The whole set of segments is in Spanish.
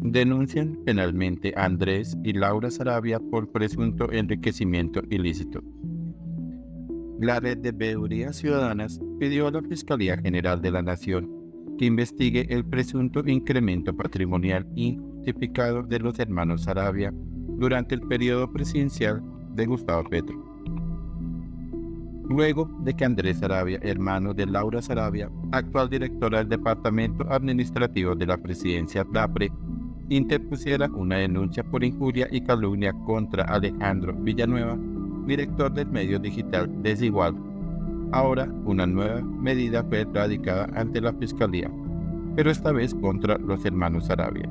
denuncian penalmente a Andrés y Laura Sarabia por presunto enriquecimiento ilícito. La Red de Veedurías Ciudadanas pidió a la Fiscalía General de la Nación que investigue el presunto incremento patrimonial injustificado de los hermanos Sarabia durante el periodo presidencial de Gustavo Petro. Luego de que Andrés Sarabia, hermano de Laura Sarabia, actual directora del Departamento Administrativo de la Presidencia DAPRE, interpusiera una denuncia por injuria y calumnia contra Alejandro Villanueva, director del medio digital Desigual. Ahora, una nueva medida fue radicada ante la Fiscalía, pero esta vez contra los hermanos Sarabia.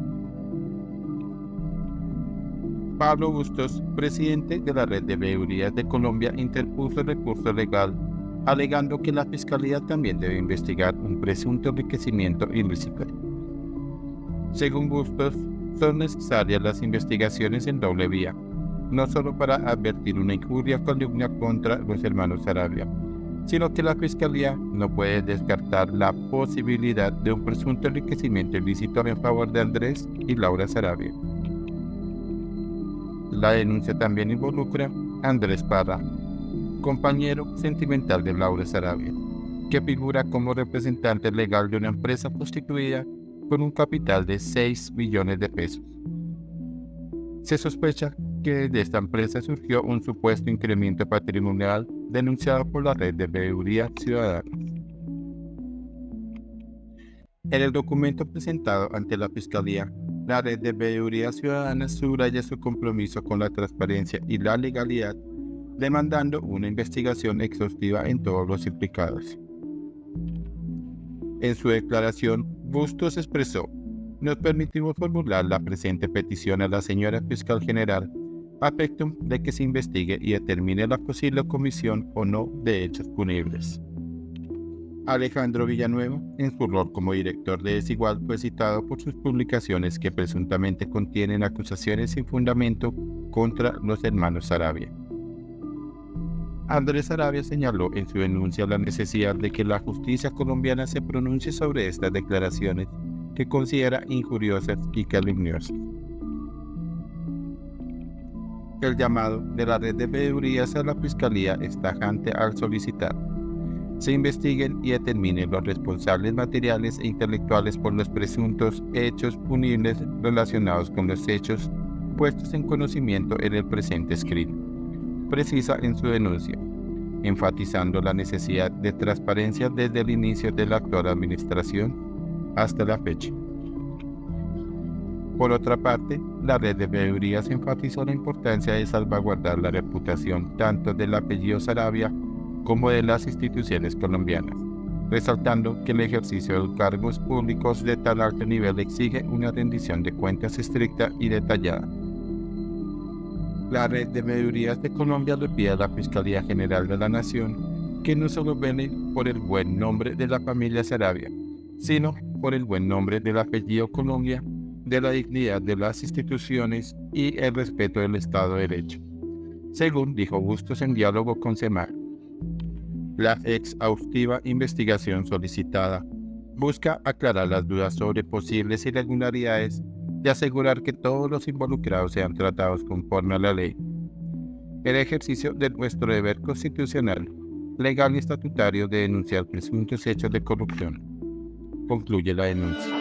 Pablo Bustos, presidente de la Red de Veedurías de Colombia, interpuso recurso legal alegando que la Fiscalía también debe investigar un presunto enriquecimiento ilícito. Según Bustos, son necesarias las investigaciones en doble vía, no solo para advertir una injuria o calumnia contra los hermanos Sarabia, sino que la Fiscalía no puede descartar la posibilidad de un presunto enriquecimiento ilícito en favor de Andrés y Laura Sarabia. La denuncia también involucra a Andrés Parra, compañero sentimental de Laura Sarabia, que figura como representante legal de una empresa constituida con un capital de 6 millones de pesos. Se sospecha que de esta empresa surgió un supuesto incremento patrimonial denunciado por la Red de Veedurías Ciudadanas. En el documento presentado ante la Fiscalía, la Red de Veedurías Ciudadanas subraya su compromiso con la transparencia y la legalidad, demandando una investigación exhaustiva en todos los implicados. En su declaración, Bustos expresó: "Nos permitimos formular la presente petición a la señora Fiscal General a efecto de que se investigue y determine la posible comisión o no de hechos punibles". Alejandro Villanueva, en su rol como director de Desigual, fue citado por sus publicaciones que presuntamente contienen acusaciones sin fundamento contra los hermanos Sarabia. Andrés Sarabia señaló en su denuncia la necesidad de que la justicia colombiana se pronuncie sobre estas declaraciones que considera injuriosas y calumniosas. El llamado de la Red de Veedurías a la Fiscalía es tajante al solicitar: se investiguen y determinen los responsables materiales e intelectuales por los presuntos hechos punibles relacionados con los hechos puestos en conocimiento en el presente escrito, precisa en su denuncia, enfatizando la necesidad de transparencia desde el inicio de la actual administración hasta la fecha. Por otra parte, la Red de Veedurías enfatizó la importancia de salvaguardar la reputación tanto del apellido Sarabia como de las instituciones colombianas, resaltando que el ejercicio de cargos públicos de tan alto nivel exige una rendición de cuentas estricta y detallada. La Red de Veedurías de Colombia le pide a la Fiscalía General de la Nación que no solo vele por el buen nombre de la familia Sarabia, sino por el buen nombre del apellido Colombia, de la dignidad de las instituciones y el respeto del Estado de Derecho, según dijo Bustos en diálogo con CEMAR. La exhaustiva investigación solicitada busca aclarar las dudas sobre posibles irregularidades y asegurar que todos los involucrados sean tratados conforme a la ley. El ejercicio de nuestro deber constitucional, legal y estatutario de denunciar presuntos hechos de corrupción, concluye la denuncia.